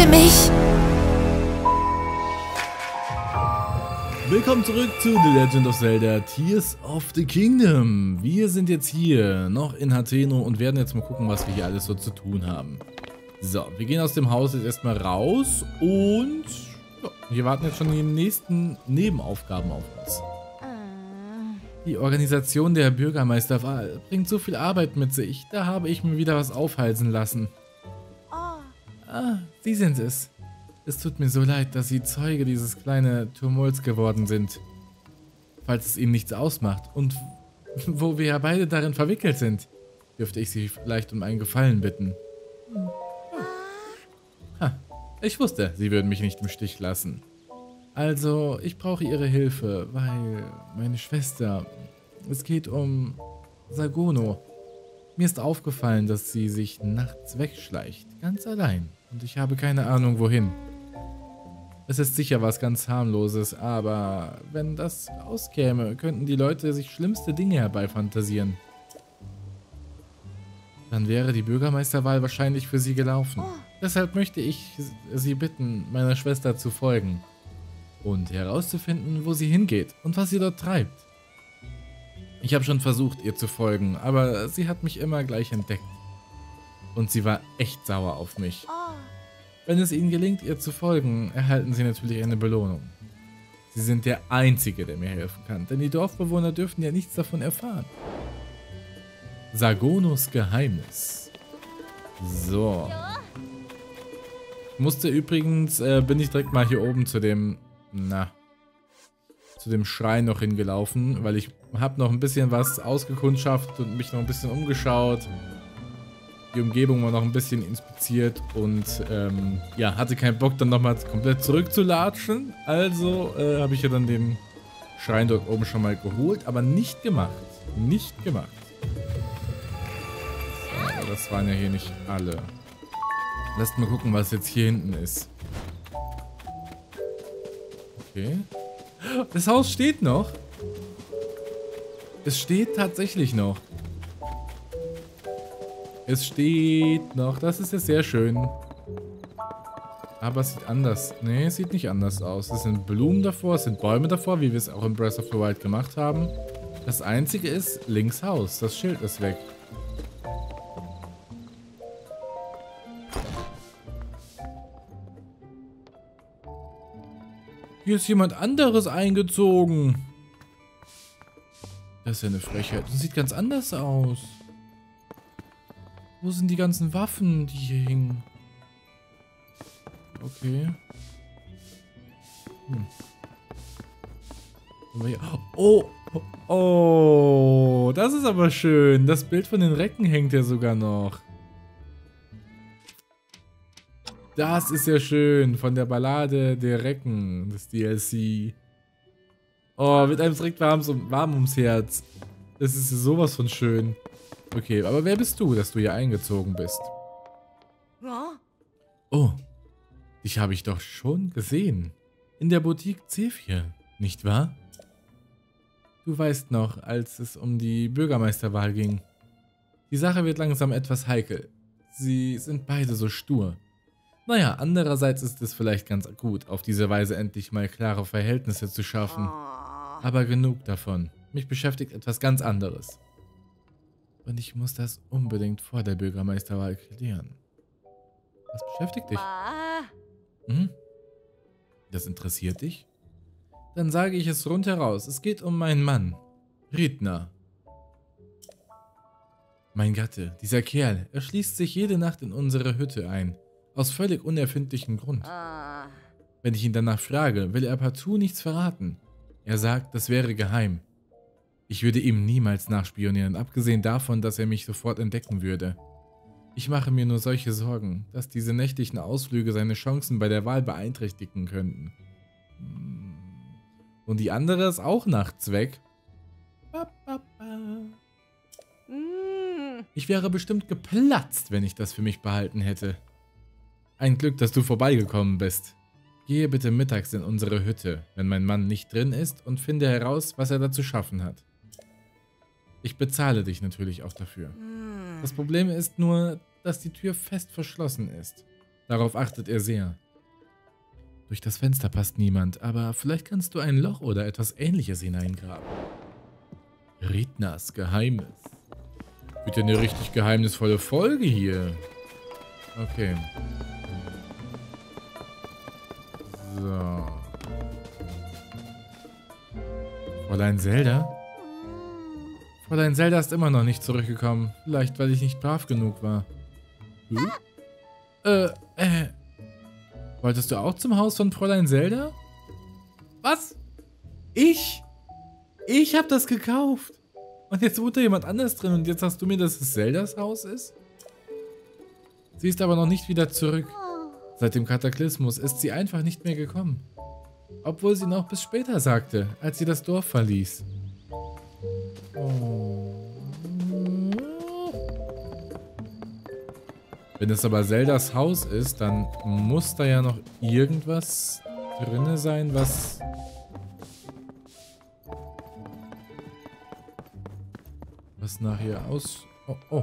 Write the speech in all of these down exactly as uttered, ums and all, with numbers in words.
Lasse mich! Willkommen zurück zu The Legend of Zelda Tears of the Kingdom. Wir sind jetzt hier noch in Hateno und werden jetzt mal gucken, was wir hier alles so zu tun haben. So, wir gehen aus dem Haus jetzt erstmal raus und ja, wir warten jetzt schon die nächsten Nebenaufgaben auf uns. Die Organisation der Bürgermeisterwahl bringt so viel Arbeit mit sich, da habe ich mir wieder was aufhalsen lassen. Ah, Sie sind es. Es tut mir so leid, dass Sie Zeuge dieses kleinen Tumults geworden sind. Falls es Ihnen nichts ausmacht und wo wir ja beide darin verwickelt sind, dürfte ich Sie vielleicht um einen Gefallen bitten. Oh. Ha, ich wusste, Sie würden mich nicht im Stich lassen. Also, ich brauche Ihre Hilfe, weil meine Schwester... Es geht um Sagono. Mir ist aufgefallen, dass sie sich nachts wegschleicht, ganz allein. Und ich habe keine Ahnung, wohin. Es ist sicher was ganz harmloses, aber wenn das rauskäme, könnten die Leute sich schlimmste Dinge herbeifantasieren. Dann wäre die Bürgermeisterwahl wahrscheinlich für sie gelaufen. Deshalb möchte ich Sie bitten, meiner Schwester zu folgen und herauszufinden, wo sie hingeht und was sie dort treibt. Ich habe schon versucht, ihr zu folgen, aber sie hat mich immer gleich entdeckt. Und sie war echt sauer auf mich. Wenn es Ihnen gelingt, ihr zu folgen, erhalten Sie natürlich eine Belohnung. Sie sind der Einzige, der mir helfen kann, denn die Dorfbewohner dürfen ja nichts davon erfahren. Sagonos Geheimnis. So. Ich musste übrigens, äh, bin ich direkt mal hier oben zu dem, na, zu dem Schrein noch hingelaufen, weil ich habe noch ein bisschen was ausgekundschaftet und mich noch ein bisschen umgeschaut. Die Umgebung war noch ein bisschen inspiziert und ähm, ja, hatte keinen Bock dann nochmal komplett zurückzulatschen. Also äh, habe ich ja dann den Schrein dort oben schon mal geholt, aber nicht gemacht. Nicht gemacht. So, aber das waren ja hier nicht alle. Lasst mal gucken, was jetzt hier hinten ist. Okay. Das Haus steht noch. Es steht tatsächlich noch. Es steht noch. Das ist ja sehr schön. Aber es sieht anders. Nee, es sieht nicht anders aus. Es sind Blumen davor, es sind Bäume davor, wie wir es auch in Breath of the Wild gemacht haben. Das Einzige ist links Haus. Das Schild ist weg. Hier ist jemand anderes eingezogen. Das ist ja eine Frechheit. Das sieht ganz anders aus. Wo sind die ganzen Waffen, die hier hingen? Okay. Hm. Oh, oh, oh, das ist aber schön. Das Bild von den Recken hängt ja sogar noch. Das ist ja schön. Von der Ballade der Recken, das D L C. Oh, mit einem direkt warm, warm ums Herz. Das ist sowas von schön. Okay, aber wer bist du, dass du hier eingezogen bist? Oh, dich habe ich doch schon gesehen. In der Boutique Zephyr, nicht wahr? Du weißt noch, als es um die Bürgermeisterwahl ging. Die Sache wird langsam etwas heikel. Sie sind beide so stur. Naja, andererseits ist es vielleicht ganz gut, auf diese Weise endlich mal klare Verhältnisse zu schaffen. Aber genug davon. Mich beschäftigt etwas ganz anderes. Und ich muss das unbedingt vor der Bürgermeisterwahl klären. Was beschäftigt dich? Hm? Das interessiert dich? Dann sage ich es rundheraus. Es geht um meinen Mann. Ridna. Mein Gatte, dieser Kerl, er schließt sich jede Nacht in unsere Hütte ein. Aus völlig unerfindlichem Grund. Wenn ich ihn danach frage, will er partout nichts verraten. Er sagt, das wäre geheim. Ich würde ihm niemals nachspionieren, abgesehen davon, dass er mich sofort entdecken würde. Ich mache mir nur solche Sorgen, dass diese nächtlichen Ausflüge seine Chancen bei der Wahl beeinträchtigen könnten. Und die andere ist auch nachts weg. Ich wäre bestimmt geplatzt, wenn ich das für mich behalten hätte. Ein Glück, dass du vorbeigekommen bist. Gehe bitte mittags in unsere Hütte, wenn mein Mann nicht drin ist, und finde heraus, was er da zu schaffen hat. Ich bezahle dich natürlich auch dafür. Das Problem ist nur, dass die Tür fest verschlossen ist. Darauf achtet er sehr. Durch das Fenster passt niemand, aber vielleicht kannst du ein Loch oder etwas Ähnliches hineingraben. Ritnas Geheimnis. Wird ja eine richtig geheimnisvolle Folge hier. Okay. So. Fräulein Zelda? Fräulein Zelda ist immer noch nicht zurückgekommen. Vielleicht, weil ich nicht brav genug war. Hm? Äh, äh. Wolltest du auch zum Haus von Fräulein Zelda? Was? Ich? Ich hab das gekauft. Und jetzt wohnt da jemand anders drin und jetzt sagst du mir, dass es Zeldas Haus ist? Sie ist aber noch nicht wieder zurück. Seit dem Kataklysmus ist sie einfach nicht mehr gekommen. Obwohl sie noch bis später sagte, als sie das Dorf verließ. Oh. Wenn es aber Zeldas Haus ist, dann muss da ja noch irgendwas drinne sein, was... Was nachher aus... Oh, oh.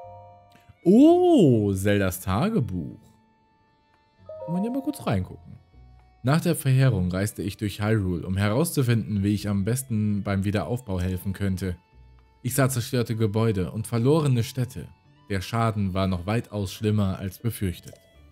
Oh, Zeldas Tagebuch. Kann man ja mal kurz reingucken. Nach der Verheerung reiste ich durch Hyrule, um herauszufinden, wie ich am besten beim Wiederaufbau helfen könnte. Ich sah zerstörte Gebäude und verlorene Städte. Der Schaden war noch weitaus schlimmer als befürchtet.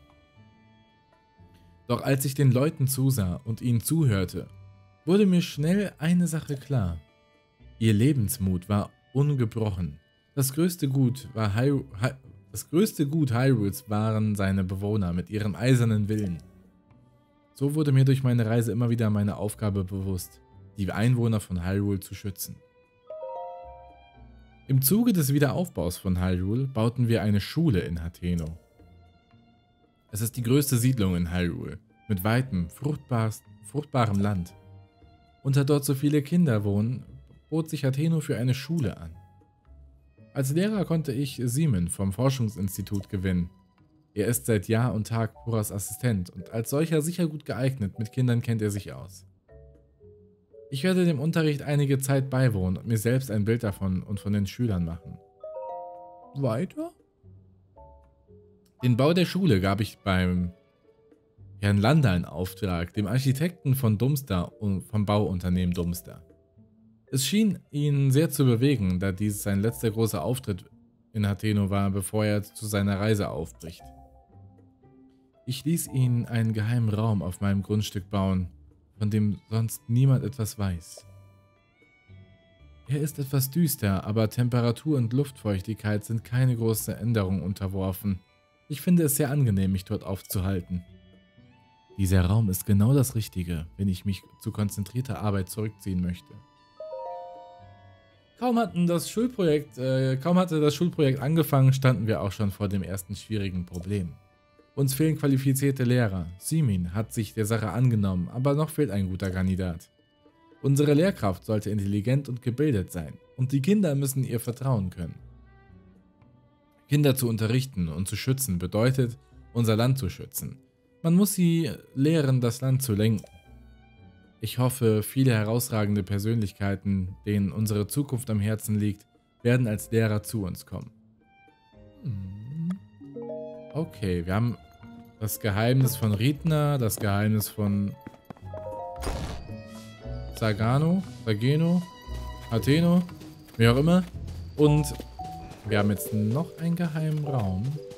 Doch als ich den Leuten zusah und ihnen zuhörte, wurde mir schnell eine Sache klar. Ihr Lebensmut war ungebrochen. Das größte Gut, war Hy Hy das größte Gut Hyrules waren seine Bewohner mit ihrem eisernen Willen. So wurde mir durch meine Reise immer wieder meine Aufgabe bewusst, die Einwohner von Hyrule zu schützen. Im Zuge des Wiederaufbaus von Hyrule bauten wir eine Schule in Hateno. Es ist die größte Siedlung in Hyrule, mit weitem, fruchtbarem Land. Und da dort so viele Kinder wohnen, bot sich Hateno für eine Schule an. Als Lehrer konnte ich Simon vom Forschungsinstitut gewinnen. Er ist seit Jahr und Tag Puras Assistent und als solcher sicher gut geeignet, mit Kindern kennt er sich aus. Ich werde dem Unterricht einige Zeit beiwohnen und mir selbst ein Bild davon und von den Schülern machen. Weiter? Den Bau der Schule gab ich beim Herrn Lander in Auftrag, dem Architekten von Dumster und vom Bauunternehmen Dumster. Es schien ihn sehr zu bewegen, da dies sein letzter großer Auftritt in Hateno war, bevor er zu seiner Reise aufbricht. Ich ließ ihn einen geheimen Raum auf meinem Grundstück bauen, von dem sonst niemand etwas weiß. Er ist etwas düster, aber Temperatur und Luftfeuchtigkeit sind keine großen Änderungen unterworfen. Ich finde es sehr angenehm, mich dort aufzuhalten. Dieser Raum ist genau das Richtige, wenn ich mich zu konzentrierter Arbeit zurückziehen möchte. Kaum hatten das Schulprojekt, äh, kaum hatte das Schulprojekt angefangen, standen wir auch schon vor dem ersten schwierigen Problem. Uns fehlen qualifizierte Lehrer. Simin hat sich der Sache angenommen, aber noch fehlt ein guter Kandidat. Unsere Lehrkraft sollte intelligent und gebildet sein, und die Kinder müssen ihr vertrauen können. Kinder zu unterrichten und zu schützen bedeutet, unser Land zu schützen. Man muss sie lehren, das Land zu lenken. Ich hoffe, viele herausragende Persönlichkeiten, denen unsere Zukunft am Herzen liegt, werden als Lehrer zu uns kommen. Okay, wir haben das Geheimnis von Ritna, das Geheimnis von Sagano, Sageno, Hateno, wie auch immer. Und wir haben jetzt noch einen geheimen Raum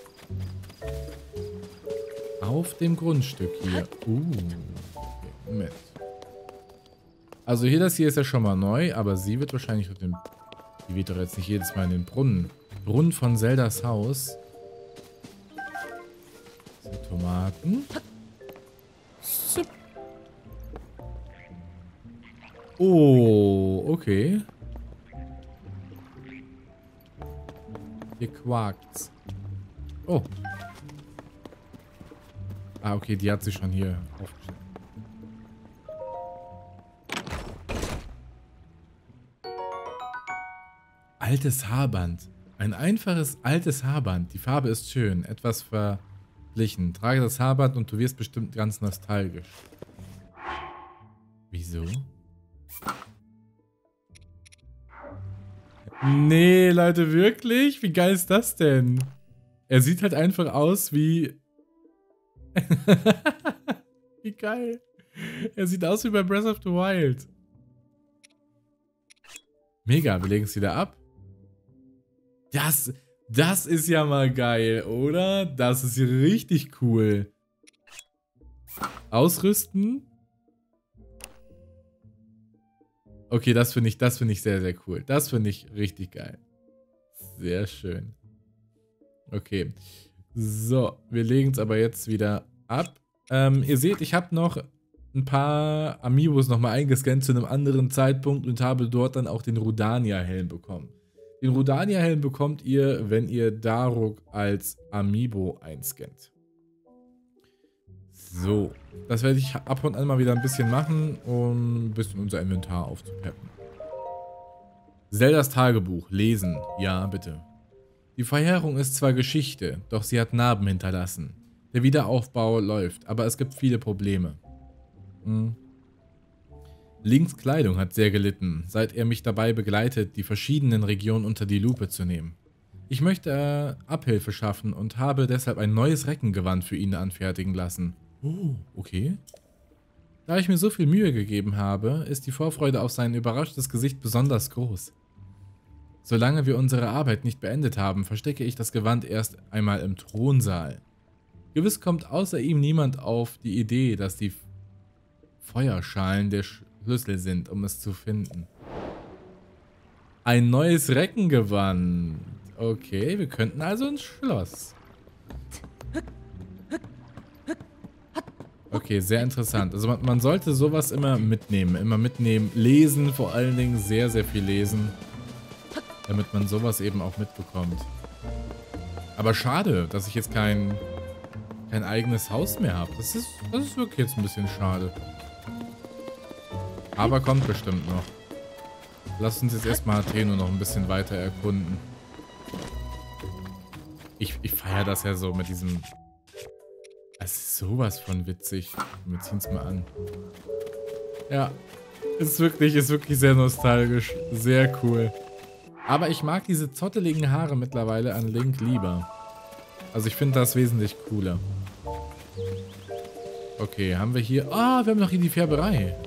auf dem Grundstück hier. Uh, okay, Moment. Also hier, das hier ist ja schon mal neu, aber sie wird wahrscheinlich auf dem... Die wird doch jetzt nicht jedes Mal in den Brunnen. Brunnen von Zeldas Haus. So, Tomaten. Zip. Oh, okay. Hier quakt's. Oh. Ah, okay, die hat sich schon hier aufgestellt. Altes Haarband. Ein einfaches altes Haarband. Die Farbe ist schön, etwas verblichen. Trage das Haarband und du wirst bestimmt ganz nostalgisch. Wieso? Nee, Leute, wirklich? Wie geil ist das denn? Er sieht halt einfach aus wie Wie geil. Er sieht aus wie bei Breath of the Wild. Mega, wir legen es wieder ab. Das, das ist ja mal geil, oder? Das ist richtig cool. Ausrüsten. Okay, das finde ich, das finde ich sehr, sehr cool. Das finde ich richtig geil. Sehr schön. Okay. So, wir legen es aber jetzt wieder ab. Ähm, ihr seht, ich habe noch ein paar Amiibos nochmal eingescannt zu einem anderen Zeitpunkt und habe dort dann auch den Rudania-Helm bekommen. Den Rudania-Helm bekommt ihr, wenn ihr Daruk als Amiibo einscannt. So, das werde ich ab und an mal wieder ein bisschen machen, um ein bisschen unser Inventar aufzupeppen. Zeldas Tagebuch. Lesen. Ja, bitte. Die Verheerung ist zwar Geschichte, doch sie hat Narben hinterlassen. Der Wiederaufbau läuft, aber es gibt viele Probleme. Hm. Links Kleidung hat sehr gelitten, seit er mich dabei begleitet, die verschiedenen Regionen unter die Lupe zu nehmen. Ich möchte äh, Abhilfe schaffen und habe deshalb ein neues Reckengewand für ihn anfertigen lassen. Oh, okay. Da ich mir so viel Mühe gegeben habe, ist die Vorfreude auf sein überraschtes Gesicht besonders groß. Solange wir unsere Arbeit nicht beendet haben, verstecke ich das Gewand erst einmal im Thronsaal. Gewiss kommt außer ihm niemand auf die Idee, dass die Feuerschalen der Schlüssel sind, um es zu finden. Ein neues Reckengewand. Okay, wir könnten also ins Schloss. Okay, sehr interessant. Also man, man sollte sowas immer mitnehmen. Immer mitnehmen. Lesen, vor allen Dingen sehr, sehr viel lesen. Damit man sowas eben auch mitbekommt. Aber schade, dass ich jetzt kein, kein eigenes Haus mehr habe. Das ist, das ist wirklich jetzt ein bisschen schade. Aber kommt bestimmt noch. Lass uns jetzt erstmal Atheno noch ein bisschen weiter erkunden. Ich, ich feiere das ja so mit diesem... Es ist sowas von witzig. Wir ziehen es mal an. Ja, ist wirklich, ist wirklich sehr nostalgisch. Sehr cool. Aber ich mag diese zotteligen Haare mittlerweile an Link lieber. Also ich finde das wesentlich cooler. Okay, haben wir hier... Ah, wir haben noch hier die Färberei.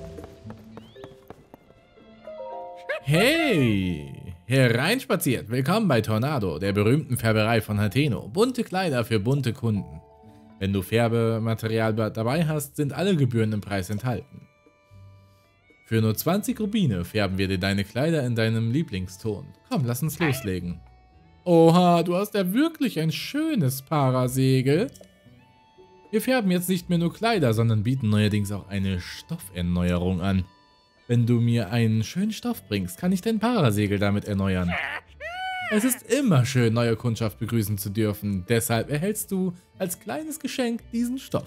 Hey! Hereinspaziert. Willkommen bei Tornado, der berühmten Färberei von Atheno. Bunte Kleider für bunte Kunden. Wenn du Färbematerial dabei hast, sind alle Gebühren im Preis enthalten. Für nur zwanzig Rubine färben wir dir deine Kleider in deinem Lieblingston. Komm, lass uns loslegen. Oha, du hast ja wirklich ein schönes Parasegel. Wir färben jetzt nicht mehr nur Kleider, sondern bieten neuerdings auch eine Stofferneuerung an. Wenn du mir einen schönen Stoff bringst, kann ich dein Parasegel damit erneuern. Es ist immer schön, neue Kundschaft begrüßen zu dürfen. Deshalb erhältst du als kleines Geschenk diesen Stoff.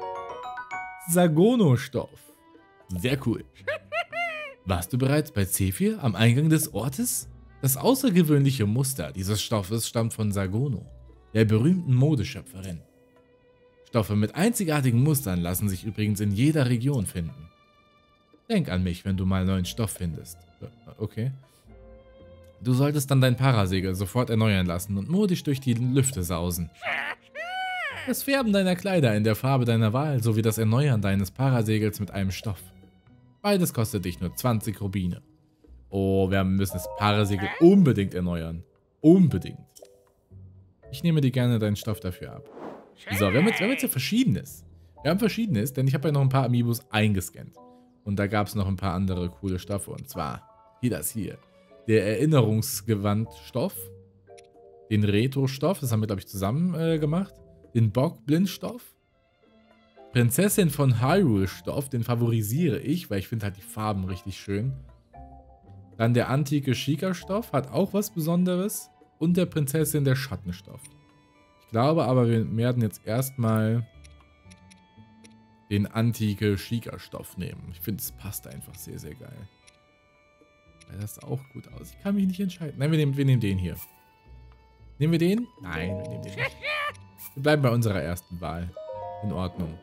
Sagono-Stoff. Sehr cool. Warst du bereits bei Zephyr am Eingang des Ortes? Das außergewöhnliche Muster dieses Stoffes stammt von Sagono, der berühmten Modeschöpferin. Stoffe mit einzigartigen Mustern lassen sich übrigens in jeder Region finden. Denk an mich, wenn du mal neuen Stoff findest. Okay. Du solltest dann dein Parasegel sofort erneuern lassen und modisch durch die Lüfte sausen. Das Färben deiner Kleider in der Farbe deiner Wahl sowie das Erneuern deines Parasegels mit einem Stoff. Beides kostet dich nur zwanzig Rubine. Oh, wir müssen das Parasegel unbedingt erneuern. Unbedingt. Ich nehme dir gerne deinen Stoff dafür ab. So, wir haben jetzt, wir haben jetzt ja Verschiedenes. Wir haben Verschiedenes, denn ich habe ja noch ein paar Amiibos eingescannt. Und da gab es noch ein paar andere coole Stoffe. Und zwar hier das hier. Der Erinnerungsgewandstoff. Den Retro-Stoff, das haben wir, glaube ich, zusammen äh, gemacht. Den Bockblindstoff. Prinzessin von Hyrule-Stoff, den favorisiere ich, weil ich finde halt die Farben richtig schön. Dann der antike Shika-Stoff, hat auch was Besonderes. Und der Prinzessin der Schattenstoff. Ich glaube aber, wir werden jetzt erstmal den antike Shika-Stoff nehmen. Ich finde, es passt einfach sehr, sehr geil. Weil das auch gut aus. Ich kann mich nicht entscheiden. Nein, wir nehmen, wir nehmen den hier. Nehmen wir den? Nein, wir nehmen den nicht. Wir bleiben bei unserer ersten Wahl. In Ordnung.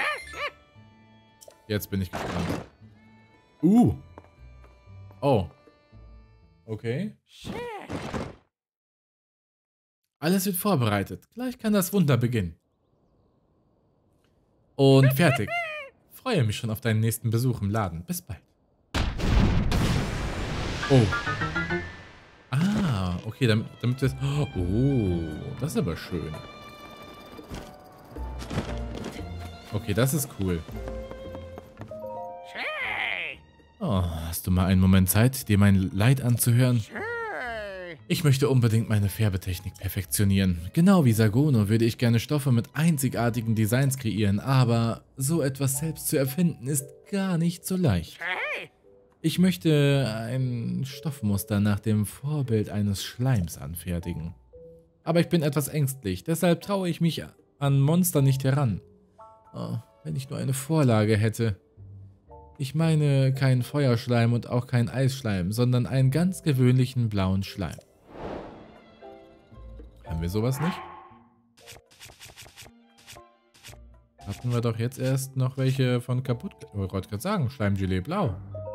Jetzt bin ich gespannt. Uh. Oh. Okay. Alles wird vorbereitet. Gleich kann das Wunder beginnen. Und fertig. Freue mich schon auf deinen nächsten Besuch im Laden. Bis bald. Oh. Ah, okay, damit, damit wir... Oh, das ist aber schön. Okay, das ist cool. Oh, hast du mal einen Moment Zeit, dir mein Leid anzuhören? Ich möchte unbedingt meine Färbetechnik perfektionieren. Genau wie Sagono würde ich gerne Stoffe mit einzigartigen Designs kreieren, aber so etwas selbst zu erfinden ist gar nicht so leicht. Ich möchte ein Stoffmuster nach dem Vorbild eines Schleims anfertigen. Aber ich bin etwas ängstlich, deshalb traue ich mich an Monster nicht heran. Oh, wenn ich nur eine Vorlage hätte. Ich meine keinen Feuerschleim und auch keinen Eisschleim, sondern einen ganz gewöhnlichen blauen Schleim. Haben wir sowas nicht? Hatten wir doch jetzt erst noch welche von kaputt... Oh, ich wollte gerade sagen, Schleimgelee blau.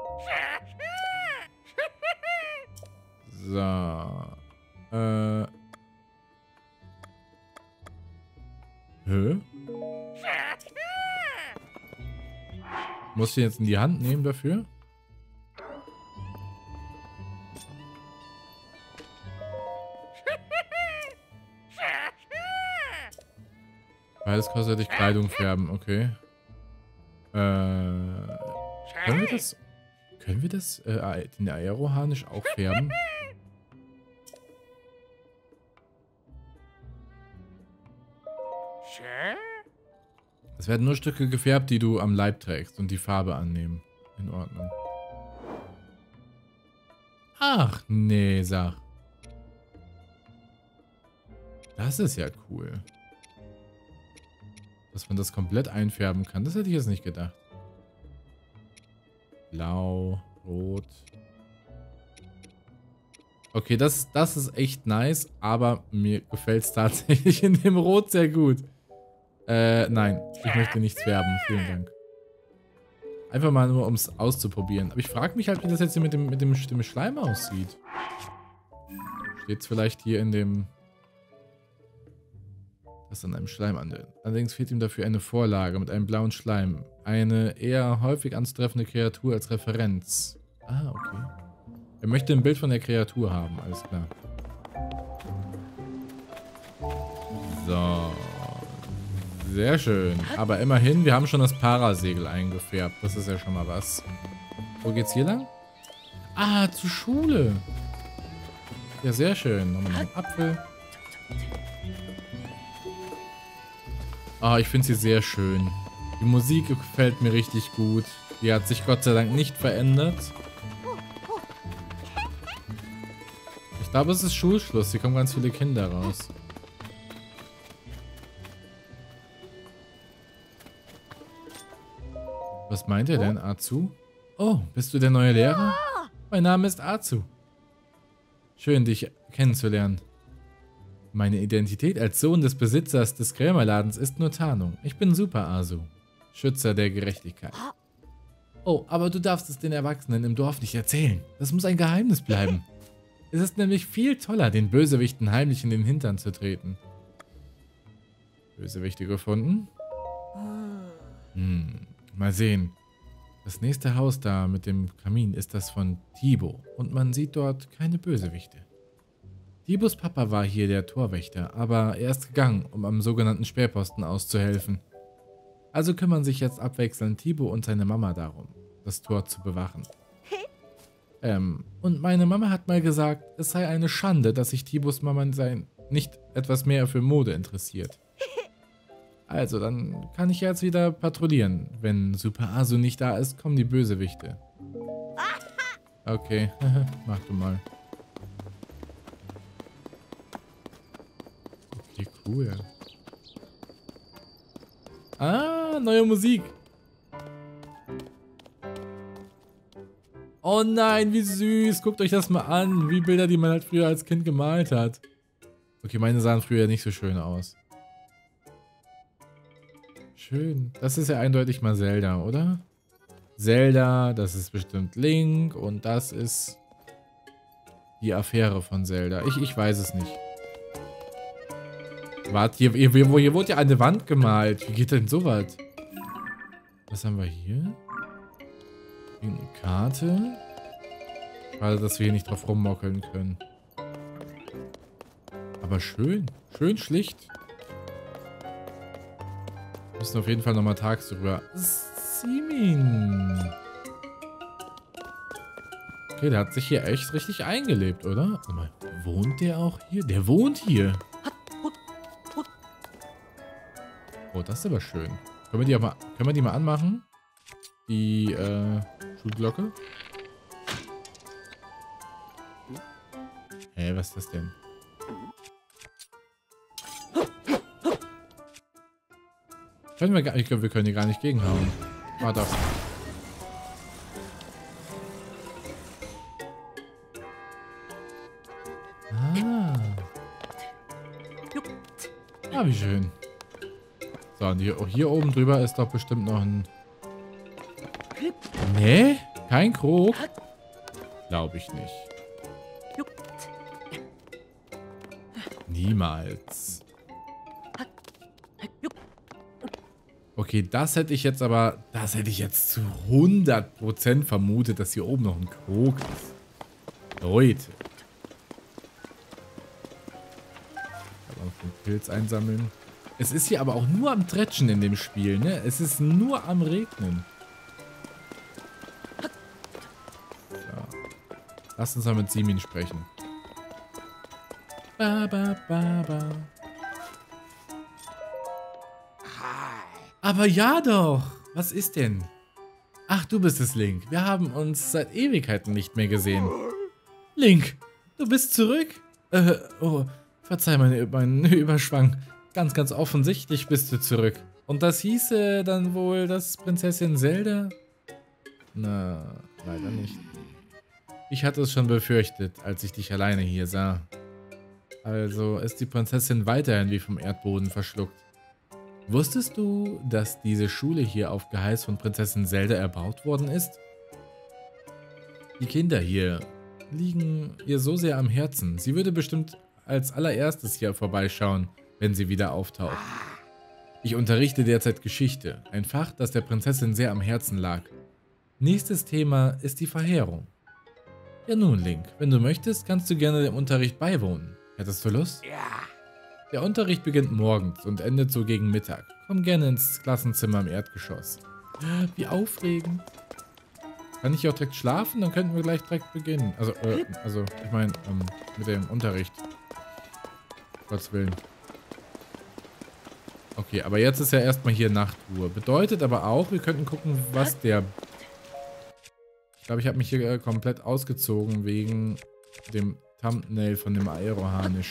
So. Äh. Hä? Muss ich den jetzt in die Hand nehmen dafür? Beides kostet dich Kleidung färben, okay. Äh. Können wir das. Können wir das, äh, den Aeroharnisch auch färben? Es werden nur Stücke gefärbt, die du am Leib trägst und die Farbe annehmen. In Ordnung. Ach, nee, sag. Das ist ja cool. Dass man das komplett einfärben kann. Das hätte ich jetzt nicht gedacht. Blau, Rot. Okay, das, das ist echt nice, aber mir gefällt es tatsächlich in dem Rot sehr gut. Äh, nein. Ich möchte nichts färben. Vielen Dank. Einfach mal nur, um es auszuprobieren. Aber ich frage mich halt, wie das jetzt hier mit dem, mit dem, dem Schleim aussieht. Steht es vielleicht hier in dem... Das an einem Schleim an. Allerdings fehlt ihm dafür eine Vorlage mit einem blauen Schleim. Eine eher häufig anzutreffende Kreatur als Referenz. Ah, okay. Er möchte ein Bild von der Kreatur haben, alles klar. So. Sehr schön. Aber immerhin, wir haben schon das Parasegel eingefärbt. Das ist ja schon mal was. Wo geht's hier lang? Ah, zur Schule. Ja, sehr schön. Nochmal einen Apfel. Ah, ich finde sie sehr schön. Die Musik gefällt mir richtig gut. Die hat sich Gott sei Dank nicht verändert. Ich glaube, es ist Schulschluss. Hier kommen ganz viele Kinder raus. Was meint er denn, Azu? Oh, bist du der neue Lehrer? Mein Name ist Azu. Schön, dich kennenzulernen. Meine Identität als Sohn des Besitzers des Krämerladens ist nur Tarnung. Ich bin Super Azu, Schützer der Gerechtigkeit. Oh, aber du darfst es den Erwachsenen im Dorf nicht erzählen. Das muss ein Geheimnis bleiben. Es ist nämlich viel toller, den Bösewichten heimlich in den Hintern zu treten. Bösewichte gefunden? Hm, mal sehen. Das nächste Haus da mit dem Kamin ist das von Tibo und man sieht dort keine Bösewichte. Tibos Papa war hier der Torwächter, aber er ist gegangen, um am sogenannten Sperrposten auszuhelfen. Also kümmern sich jetzt abwechselnd Tibo und seine Mama darum, das Tor zu bewachen. Ähm, und meine Mama hat mal gesagt, es sei eine Schande, dass sich Tibos Mama sein nicht etwas mehr für Mode interessiert. Also, dann kann ich jetzt wieder patrouillieren. Wenn Super Azu nicht da ist, kommen die Bösewichte. Okay, mach du mal. Okay, cool. Ah, neue Musik. Oh nein, wie süß. Guckt euch das mal an. Wie Bilder, die man halt früher als Kind gemalt hat. Okay, meine sahen früher nicht so schön aus. Schön. Das ist ja eindeutig mal Zelda, oder? Zelda, das ist bestimmt Link und das ist die Affäre von Zelda. Ich, ich weiß es nicht. Warte, hier, hier, hier wurde ja eine Wand gemalt. Wie geht denn sowas? Was haben wir hier? Eine Karte. Schade, dass wir hier nicht drauf rummockeln können. Aber schön. Schön schlicht. Wir müssen auf jeden Fall nochmal tagsüber. Simin. Okay, der hat sich hier echt richtig eingelebt, oder? Warte mal, wohnt der auch hier? Der wohnt hier. Oh, das ist aber schön. Können wir die, aber, können wir die mal anmachen? Die äh, Schulglocke? Hä, hey, was ist das denn? Können wir gar, ich glaube, wir können hier gar nicht gegenhauen. Warte auf. Ah. Ah, wie schön. So, und hier, oh, hier oben drüber ist doch bestimmt noch ein... Nee? Kein Krog? Glaube ich nicht. Niemals. Okay, das hätte ich jetzt aber... Das hätte ich jetzt zu hundert Prozent vermutet, dass hier oben noch ein Krog ist. Leute. Aber noch den Pilz einsammeln. Es ist hier aber auch nur am Tretschen in dem Spiel, ne? Es ist nur am Regnen. So. Lass uns mal mit Simin sprechen. Ba, ba, ba, ba. Aber ja doch. Was ist denn? Ach, du bist es, Link. Wir haben uns seit Ewigkeiten nicht mehr gesehen. Link, du bist zurück? Äh, oh, verzeih meine, meinen Überschwang. Ganz, ganz offensichtlich bist du zurück. Und das hieße dann wohl, dass Prinzessin Zelda? Na, leider nicht. Ich hatte es schon befürchtet, als ich dich alleine hier sah. Also ist die Prinzessin weiterhin wie vom Erdboden verschluckt. Wusstest du, dass diese Schule hier auf Geheiß von Prinzessin Zelda erbaut worden ist? Die Kinder hier liegen ihr so sehr am Herzen. Sie würde bestimmt als allererstes hier vorbeischauen, wenn sie wieder auftaucht. Ich unterrichte derzeit Geschichte, ein Fach, das der Prinzessin sehr am Herzen lag. Nächstes Thema ist die Verheerung. Ja nun, Link, wenn du möchtest, kannst du gerne dem Unterricht beiwohnen. Hättest du Lust? Ja. Der Unterricht beginnt morgens und endet so gegen Mittag. Komm gerne ins Klassenzimmer im Erdgeschoss. Wie aufregend. Kann ich auch direkt schlafen? Dann könnten wir gleich direkt beginnen. Also, äh, also ich meine, ähm, mit dem Unterricht. Gottes Willen. Okay, aber jetzt ist ja erstmal hier Nachtruhe. Bedeutet aber auch, wir könnten gucken, was der... Ich glaube, ich habe mich hier äh, komplett ausgezogen wegen dem Thumbnail von dem Aeroharnisch.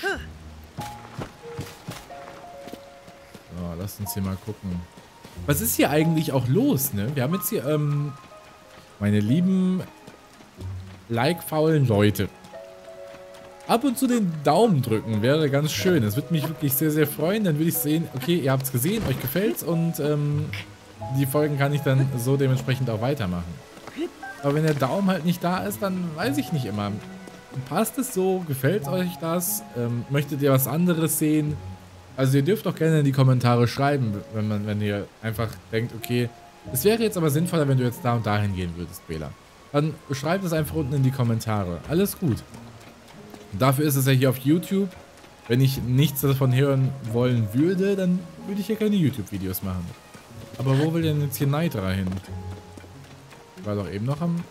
So, lasst uns hier mal gucken. Was ist hier eigentlich auch los, ne? Wir haben jetzt hier, ähm, meine lieben like-faulen Leute. Ab und zu den Daumen drücken wäre ganz schön. Das würde mich wirklich sehr, sehr freuen. Dann würde ich sehen, okay, ihr habt es gesehen, euch gefällt's und ähm, die Folgen kann ich dann so dementsprechend auch weitermachen. Aber wenn der Daumen halt nicht da ist, dann weiß ich nicht immer. Passt es so? Gefällt euch das? Ähm, möchtet ihr was anderes sehen? Also ihr dürft auch gerne in die Kommentare schreiben, wenn man, wenn ihr einfach denkt, okay, es wäre jetzt aber sinnvoller, wenn du jetzt da und dahin gehen würdest, Bela. Dann schreibt es einfach unten in die Kommentare. Alles gut. Und dafür ist es ja hier auf YouTube. Wenn ich nichts davon hören wollen würde, dann würde ich ja keine YouTube-Videos machen. Aber wo will denn jetzt hier Nitra hin? War doch eben noch am...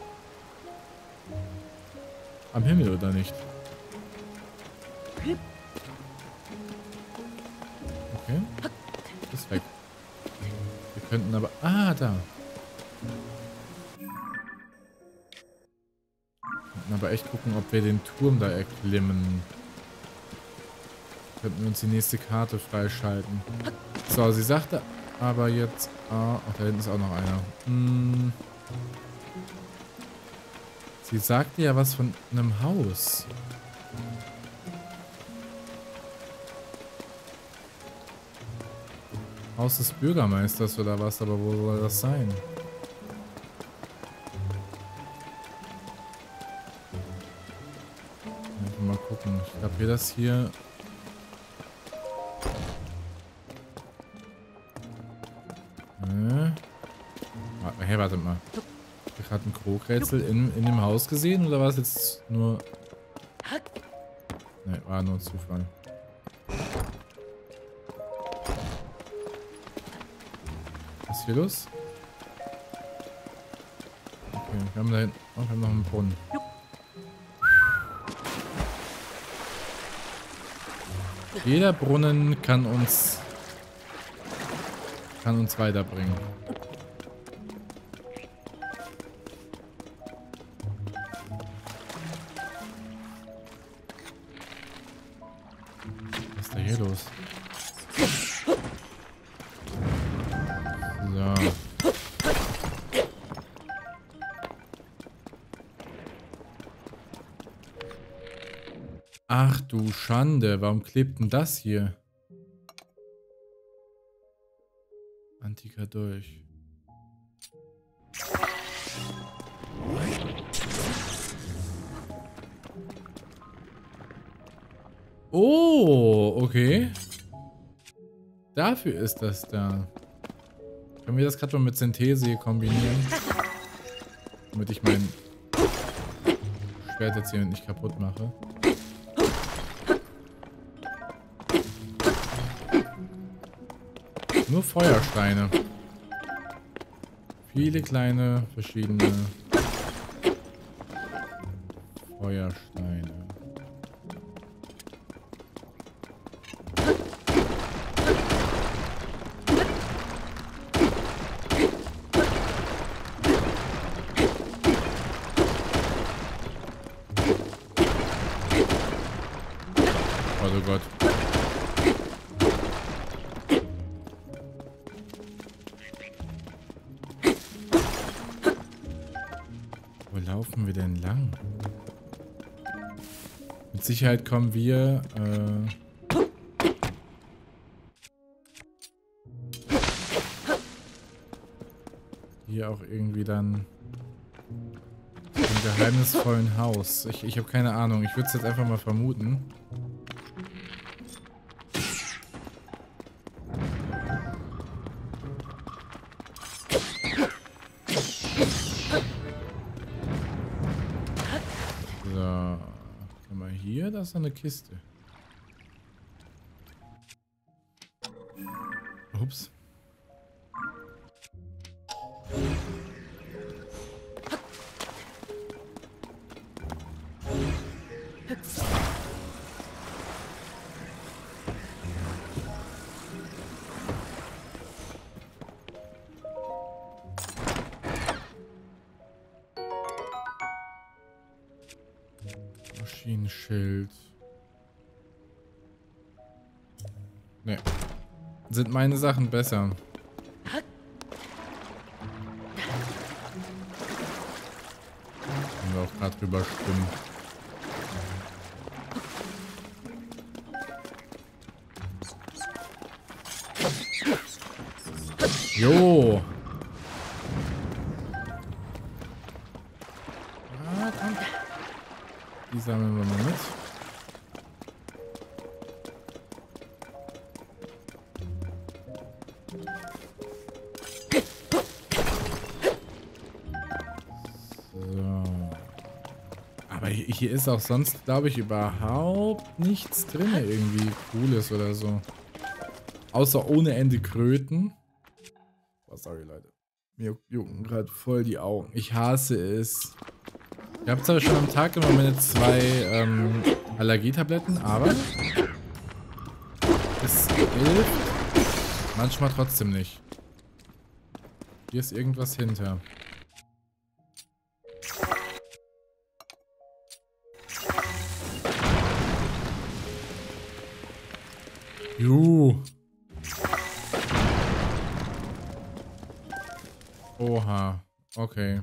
am Himmel, oder nicht? Okay. Ist weg. Wir könnten aber... Ah, da. Wir könnten aber echt gucken, ob wir den Turm da erklimmen. Könnten wir uns die nächste Karte freischalten. So, sie sagte aber jetzt... Ah, ach, da hinten ist auch noch einer. Hm. Sie sagte ja was von einem Haus. Haus des Bürgermeisters oder was, aber wo soll das sein? Mal gucken. Ich glaube, hier das hier... Ne? Hey, warte mal. Hab ich gerade ein Krogrätsel in, in dem Haus gesehen oder war es jetzt nur... Ne, war nur ein Zufall. Was ist hier los? Okay, wir haben da hinten... Oh, wir haben noch einen Brunnen. Jeder Brunnen kann uns... kann uns weiterbringen. Was ist da hier los? So. Ach du Schande, warum klebt denn das hier? Antiker Dolch. Oh, okay. Dafür ist das da. Können wir das gerade mal mit Synthese hier kombinieren? Damit ich mein Schwert jetzt hier nicht kaputt mache. Nur Feuersteine. Viele kleine, verschiedene Feuersteine. Oh Gott. Wo laufen wir denn lang? Mit Sicherheit kommen wir äh, hier auch irgendwie dann zum geheimnisvollen Haus. Ich, ich habe keine Ahnung. Ich würde es jetzt einfach mal vermuten. Hier, da ist eine Kiste. Ups. Maschinenschild. Ne. Sind meine Sachen besser. Können wir auch gerade drüber stimmen. Jo. Ah, komm. Die sammeln wir mal mit. So. Aber hier ist auch sonst, glaube ich, überhaupt nichts drin, irgendwie Cooles oder so. Außer ohne Ende Kröten. Oh, sorry, Leute. Mir jucken gerade voll die Augen. Ich hasse es. Ich habe zwar schon am Tag immer meine zwei ähm, Allergietabletten, aber es hilft manchmal trotzdem nicht. Hier ist irgendwas hinter. Juhu. Oha. Okay.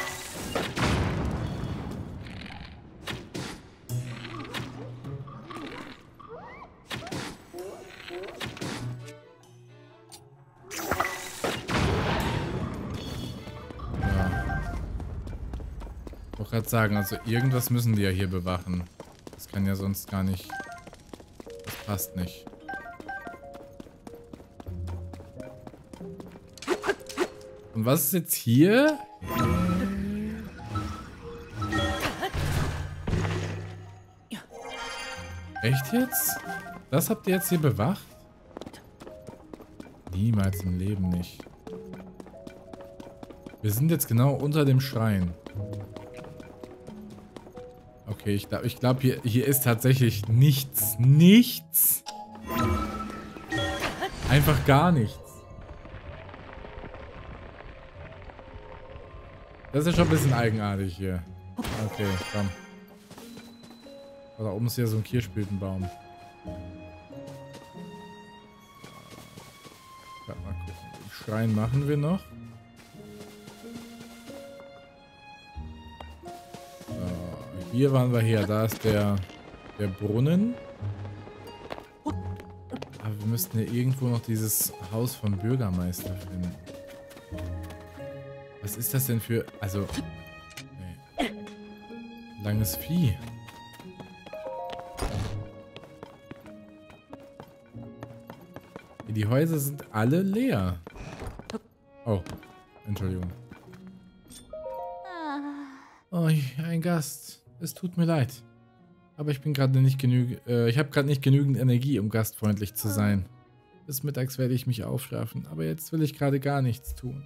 Ich wollte gerade sagen, also irgendwas müssen die ja hier bewachen. Das kann ja sonst gar nicht... Das passt nicht. Und was ist jetzt hier? Echt jetzt? Das habt ihr jetzt hier bewacht? Niemals im Leben nicht. Wir sind jetzt genau unter dem Schrein. Okay, ich glaube, ich glaub, hier, hier ist tatsächlich nichts. Nichts. Einfach gar nichts. Das ist ja schon ein bisschen eigenartig hier. Okay, komm. Oh, da oben ist ja so ein Kirschblütenbaum. Mal gucken. Den Schrein machen wir noch. So, hier waren wir her. Da ist der, der Brunnen. Aber wir müssten ja irgendwo noch dieses Haus vom Bürgermeister finden. Was ist das denn für... Also... Nee. Langes Vieh. Die Häuser sind alle leer. Oh, Entschuldigung. Oh, ein Gast. Es tut mir leid. Aber ich bin gerade nicht genügend... Äh, ich habe gerade nicht genügend Energie, um gastfreundlich zu sein. Bis mittags werde ich mich aufraffen, aber jetzt will ich gerade gar nichts tun.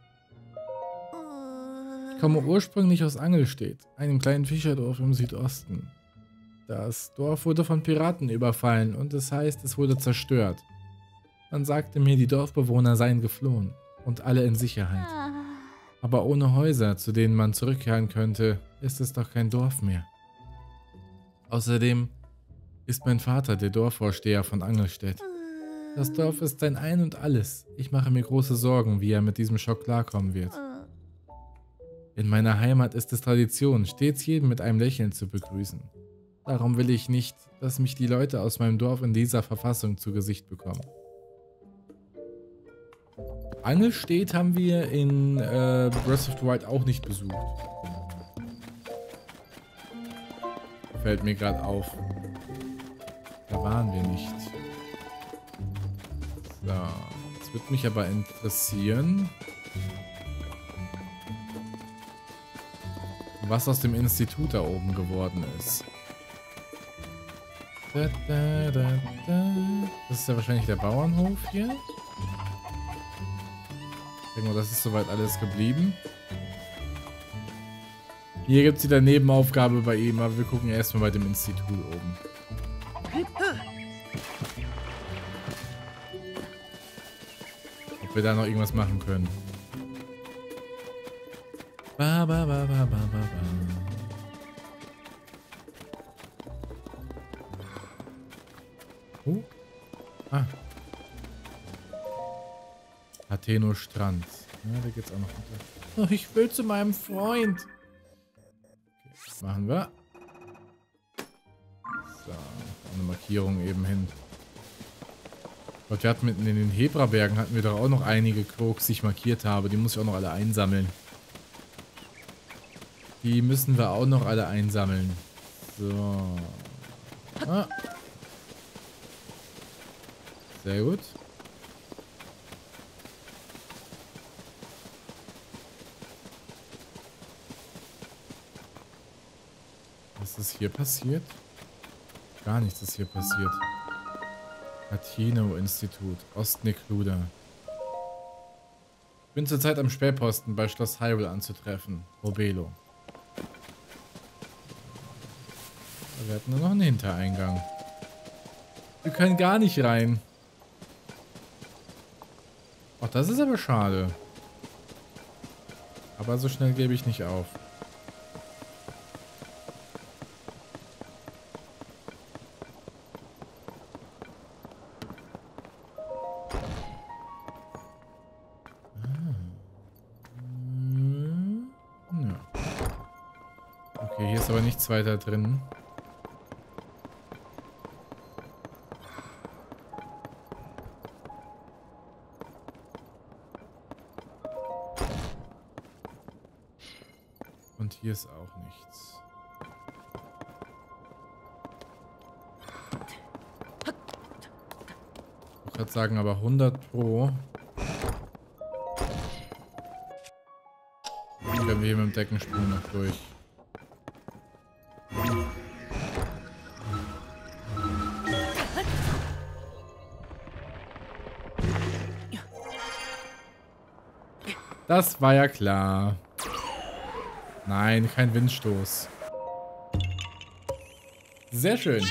Ich komme ursprünglich aus Angelstedt, einem kleinen Fischerdorf im Südosten. Das Dorf wurde von Piraten überfallen und das heißt, es wurde zerstört. Man sagte mir, die Dorfbewohner seien geflohen und alle in Sicherheit. Aber ohne Häuser, zu denen man zurückkehren könnte, ist es doch kein Dorf mehr. Außerdem ist mein Vater der Dorfvorsteher von Angelstedt. Das Dorf ist sein Ein und Alles. Ich mache mir große Sorgen, wie er mit diesem Schock klarkommen wird. In meiner Heimat ist es Tradition, stets jeden mit einem Lächeln zu begrüßen. Darum will ich nicht, dass mich die Leute aus meinem Dorf in dieser Verfassung zu Gesicht bekommen. Angelstedt haben wir in äh, Breath of the Wild auch nicht besucht. Fällt mir gerade auf. Da waren wir nicht. So, jetzt würde mich aber interessieren, was aus dem Institut da oben geworden ist. Da, da, da, da. Das ist ja wahrscheinlich der Bauernhof hier. Ich denke mal, das ist soweit alles geblieben. Hier gibt es wieder Nebenaufgabe bei ihm, aber wir gucken erstmal bei dem Institut oben. Ob wir da noch irgendwas machen können. Ba, ba, ba, ba, ba, ba, ba. Oh. Ah. Hateno Strand. Ja, da geht's auch noch runter. Oh, ich will zu meinem Freund. Okay, machen wir. So, eine Markierung eben hin. Gott, wir hatten mitten in den Hebrabergen hatten wir doch auch noch einige Krogs, die ich markiert habe. Die muss ich auch noch alle einsammeln. Die müssen wir auch noch alle einsammeln. So. Ah. Sehr gut. Was ist hier passiert? Gar nichts ist hier passiert. Hateno-Institut, Ostnekluda. Ich bin zurzeit am Spähposten bei Schloss Hyrule anzutreffen. Robelo. Wir hatten nur noch einen Hintereingang. Wir können gar nicht rein. Ach, das ist aber schade. Aber so schnell gebe ich nicht auf. Okay, hier ist aber nichts weiter drin. Und hier ist auch nichts. Ich wollte gerade sagen, aber hundert Pro wenn wir hier mit dem Deckensprung noch durch. Das war ja klar. Nein, kein Windstoß. Sehr schön.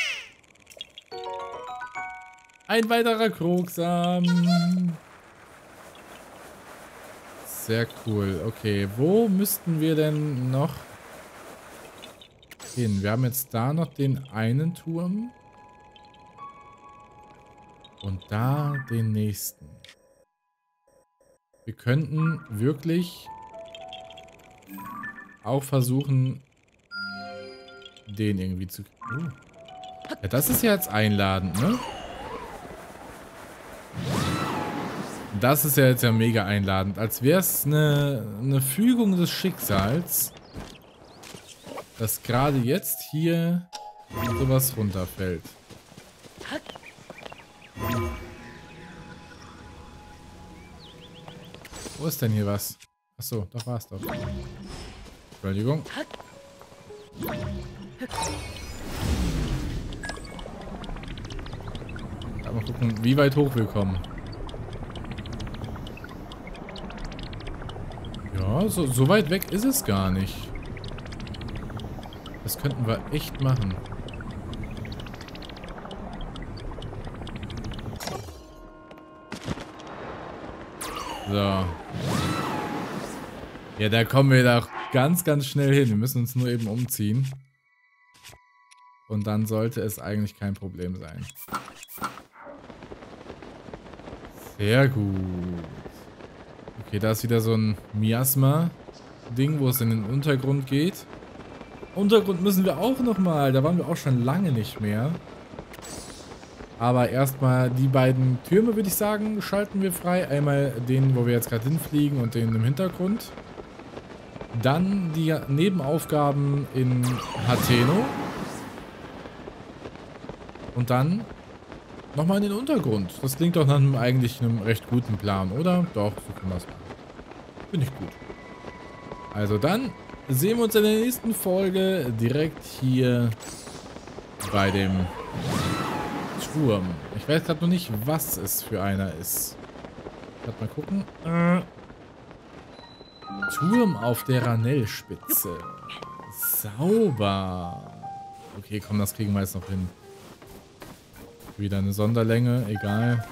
Ein weiterer Krogsam. Sehr cool. Okay, wo müssten wir denn noch hin? Wir haben jetzt da noch den einen Turm. Und da den nächsten. Wir könnten wirklich auch versuchen, den irgendwie zu... Oh. Ja, das ist ja jetzt einladend, ne? Das ist ja jetzt ja mega einladend. Als wäre es eine, eine Fügung des Schicksals, dass gerade jetzt hier sowas runterfällt. Wo ist denn hier was? Achso, doch war es doch. Entschuldigung. Mal gucken, wie weit hoch wir kommen. Ja, so, so weit weg ist es gar nicht. Das könnten wir echt machen. So. Ja, da kommen wir doch ganz, ganz schnell hin. Wir müssen uns nur eben umziehen. Und dann sollte es eigentlich kein Problem sein. Sehr gut. Okay, da ist wieder so ein Miasma-Ding, wo es in den Untergrund geht. Untergrund müssen wir auch nochmal. Da waren wir auch schon lange nicht mehr. Aber erstmal die beiden Türme, würde ich sagen, schalten wir frei. Einmal den, wo wir jetzt gerade hinfliegen und den im Hintergrund. Dann die Nebenaufgaben in Hateno. Und dann nochmal in den Untergrund. Das klingt doch nach einem eigentlich einem recht guten Plan, oder? Doch, so können wir es machen. Finde ich gut. Also dann sehen wir uns in der nächsten Folge direkt hier bei dem Turm. Ich weiß gerade noch nicht, was es für einer ist. Warte mal gucken. Äh, Turm auf der Ranellspitze. Sauber. Okay, komm, das kriegen wir jetzt noch hin. Wieder eine Sonderlänge, egal.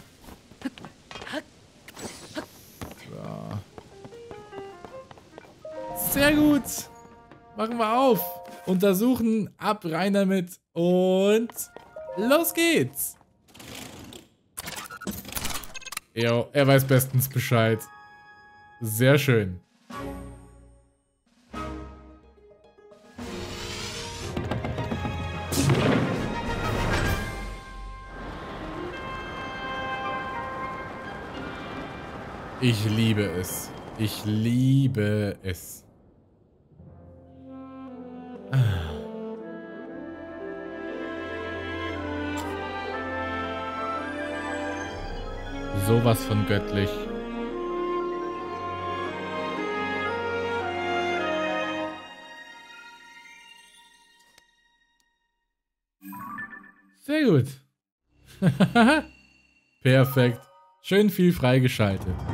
So. Sehr gut. Machen wir auf. Untersuchen, ab, rein damit und los geht's. Jo, er weiß bestens Bescheid. Sehr schön. Ich liebe es. Ich liebe es. Ah. Sowas von göttlich. Sehr gut. Perfekt. Schön viel freigeschaltet.